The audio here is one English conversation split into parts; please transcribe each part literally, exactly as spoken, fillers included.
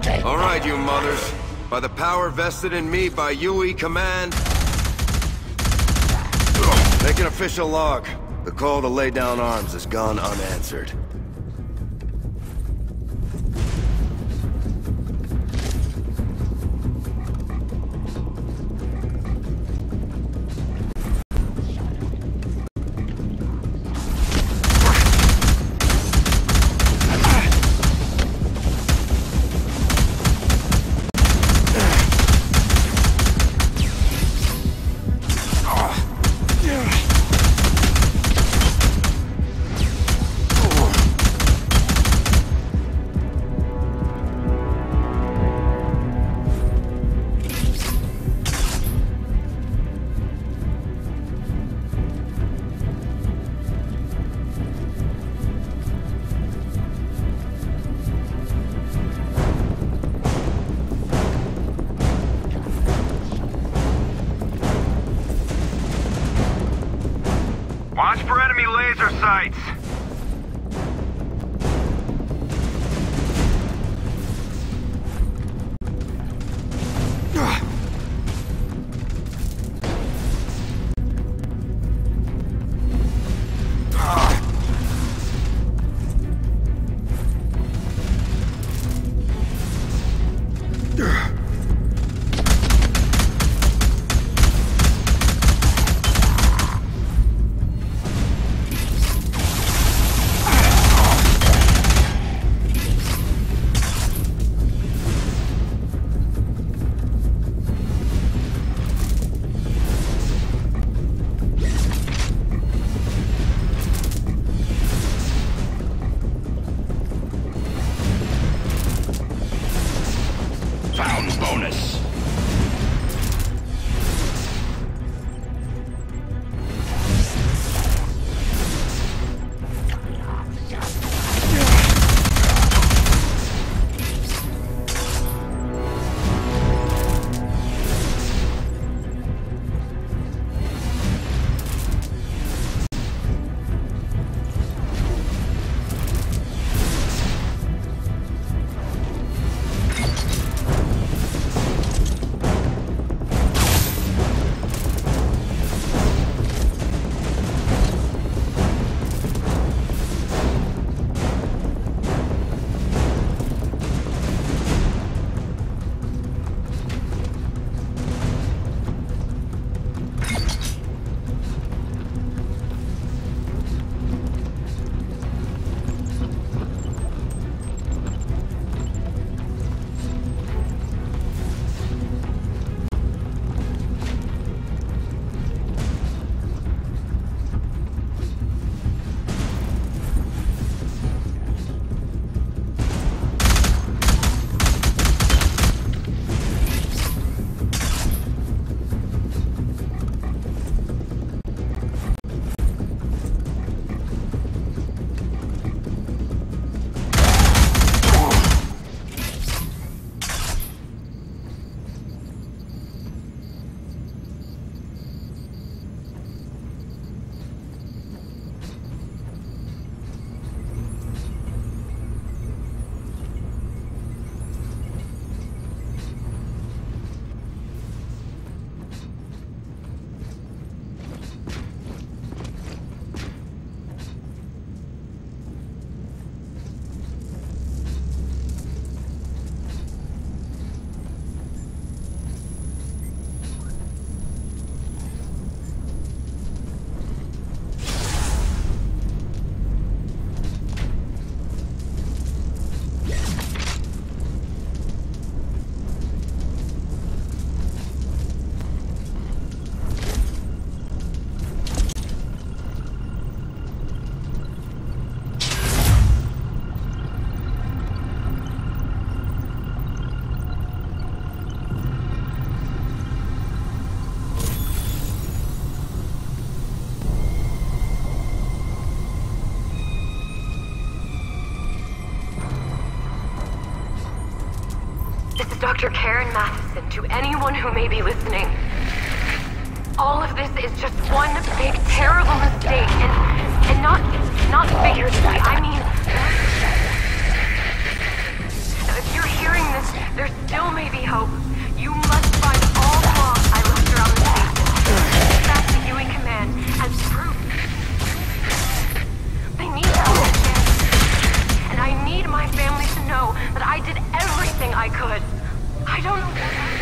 All right, you mothers. By the power vested in me by U E Command... Make an official log. The call to lay down arms has gone unanswered. Watch for enemy laser sights! Found bonus. Doctor Karen Matheson, to anyone who may be listening, all of this is just one big, terrible mistake, and and not not figuratively. I mean, if you're hearing this Hope. You must find all the logs I left around the station. Get back to U A Command as proof. They need to understand. And I need my family to know that I did everything I could. I don't know what I...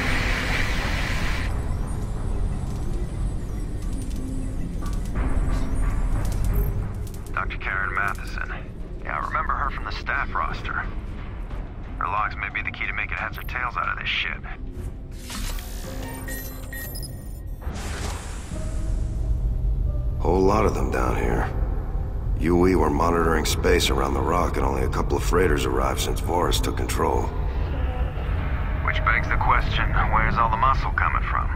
Doctor Karen Matheson. Yeah, I remember her from the staff roster. Her logs may be the key to making heads or tails out of this shit. Whole lot of them down here. U E were monitoring space around the rock and only a couple of freighters arrived since Voris took control. Which begs the question, where's all the muscle coming from?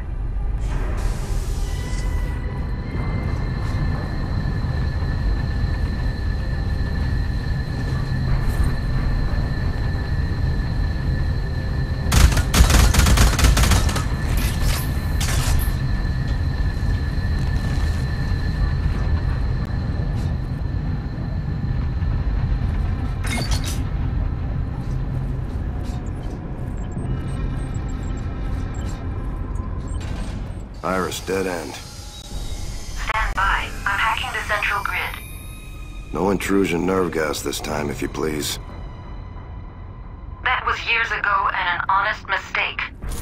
Iris, dead end. Stand by. I'm hacking the central grid. No intrusion nerve gas this time, if you please. That was years ago and an honest mistake.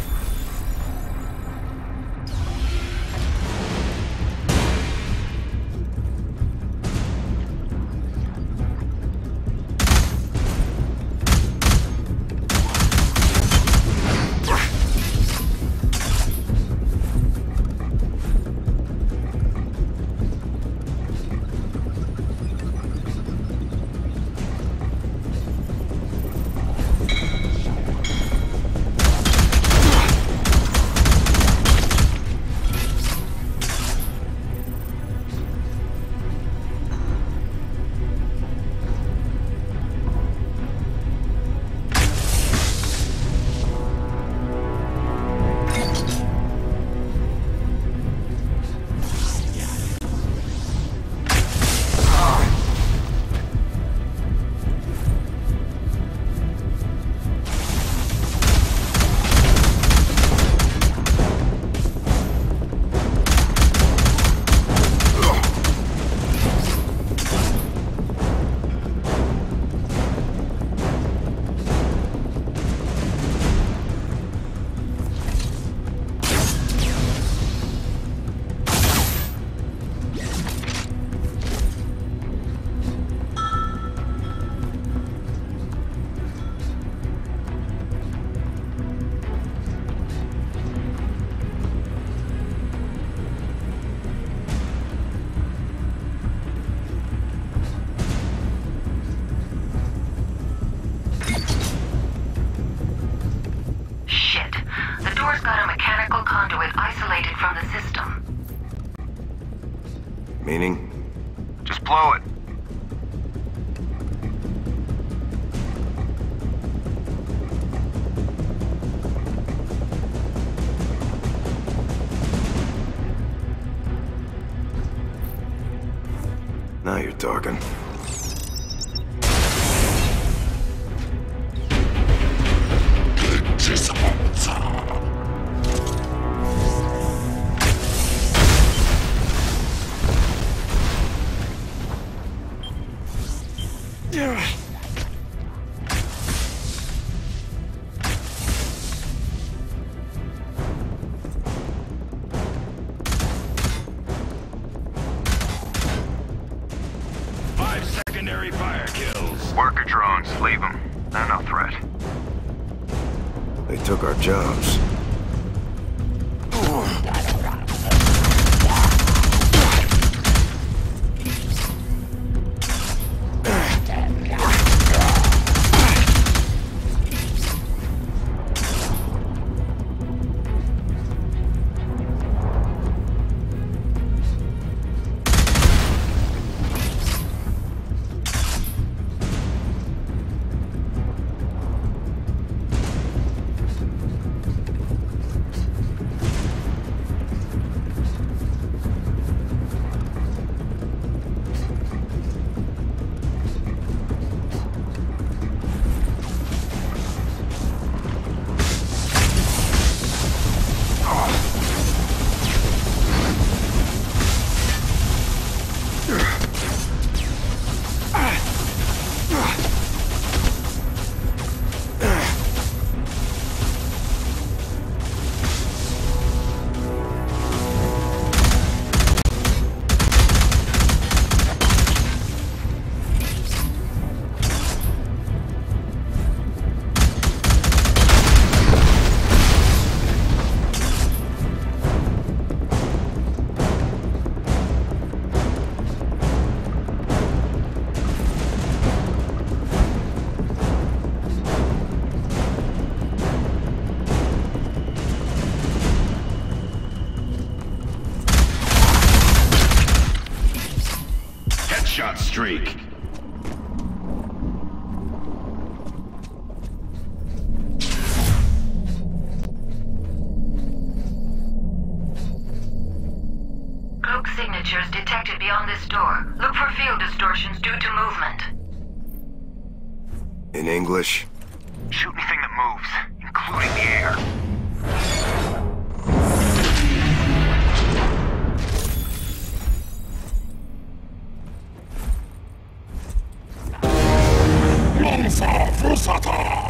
Meaning? Just blow it. Now you're talking. Secondary fire kills. Worker drones, leave them. They're no threat. They took our jobs. detected beyond this door. Look for field distortions due to movement. In English? Shoot anything that moves, including the air. Lonsa Fusata!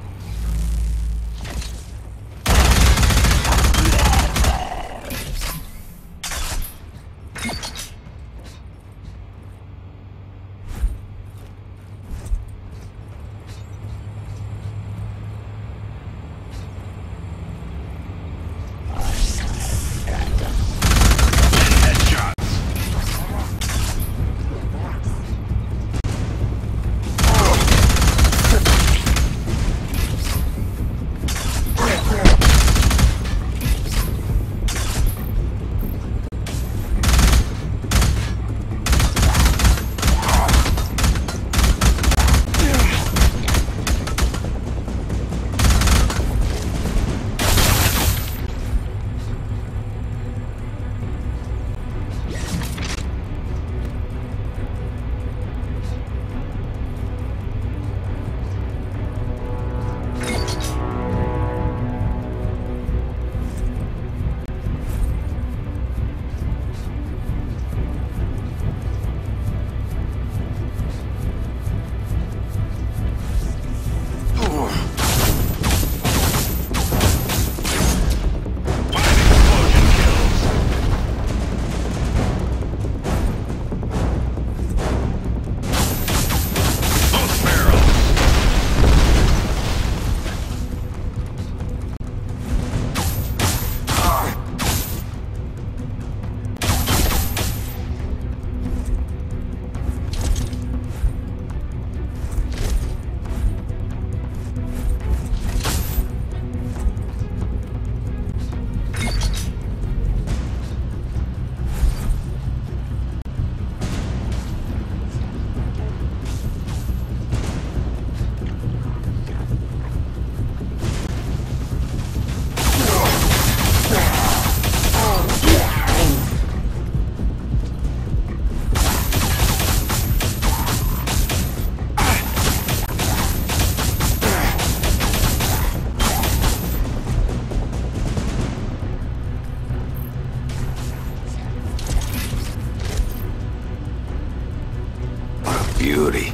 Beauty.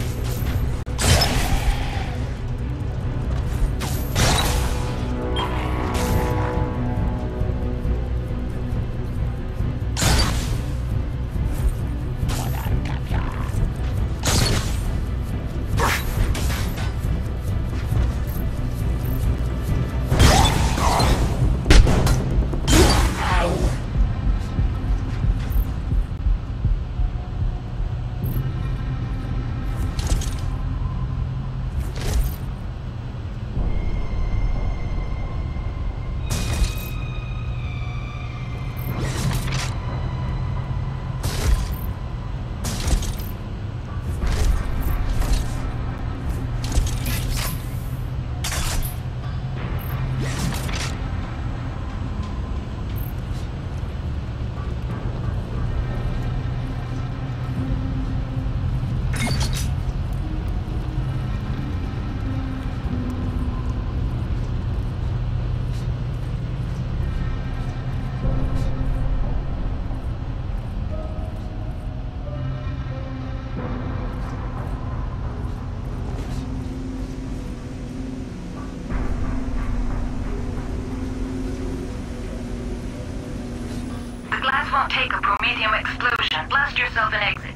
Glass won't take a promethium explosion. Blast yourself an exit.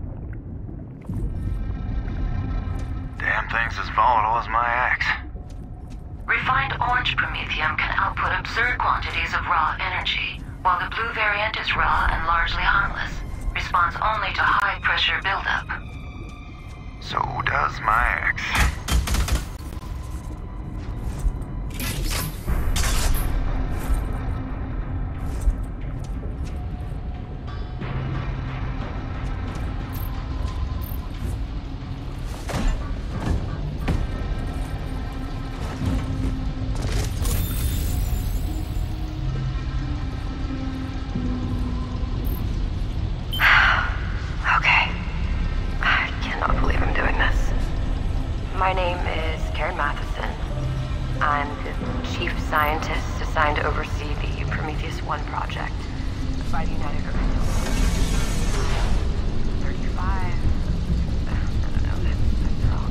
Thing's as volatile as my axe. refined orange promethium can output absurd quantities of raw energy, while the blue variant is raw and largely harmless, responds only to high-pressure buildup. So does my ex. My name is Karen Matheson. I'm the chief scientist assigned to oversee the Prometheus one project by the United Earth. thirty-five. I don't know, that's, that's wrong.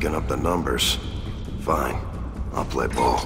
picking up the numbers. Fine. I'll play ball.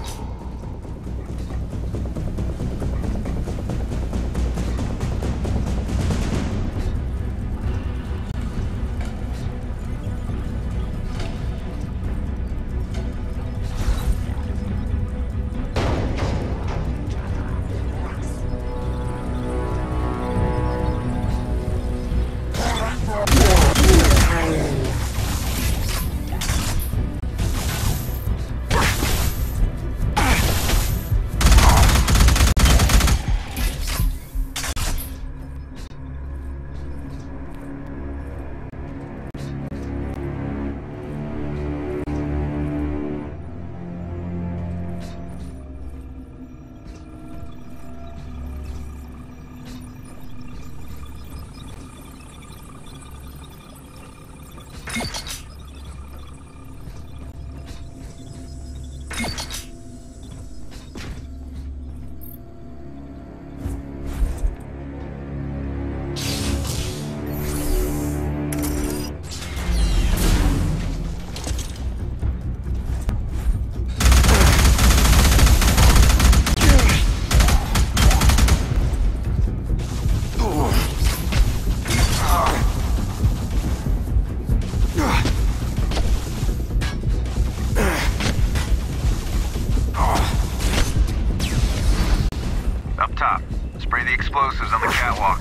Explosives on the catwalk.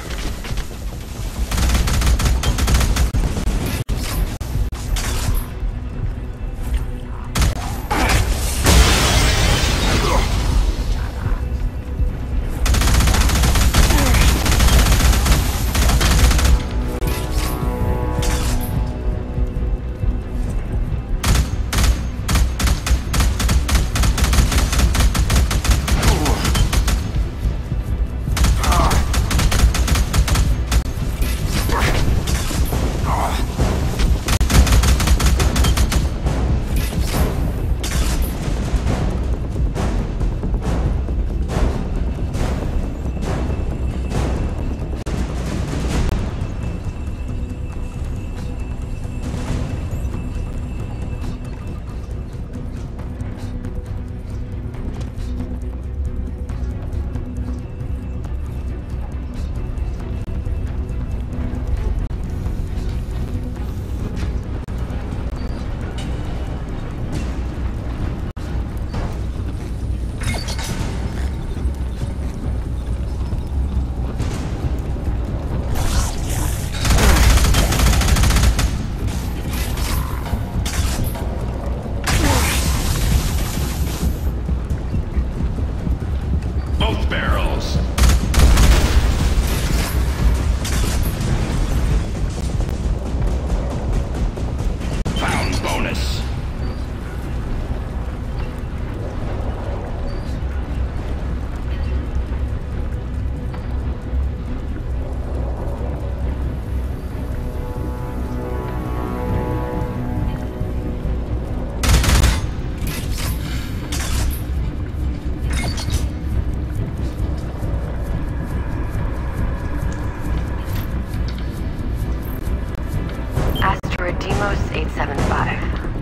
Deimos eight seven five.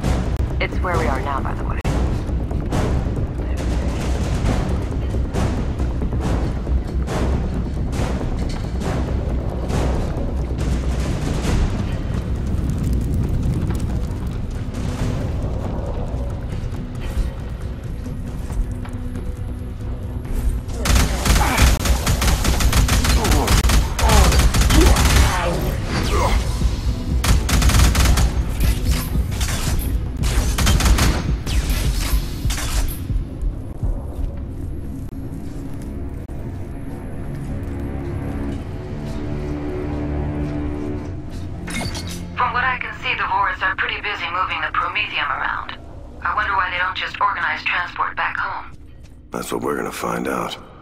It's where we are now, by the way. Moving the Promethium around. I wonder why they don't just organize transport back home. That's what we're gonna find out.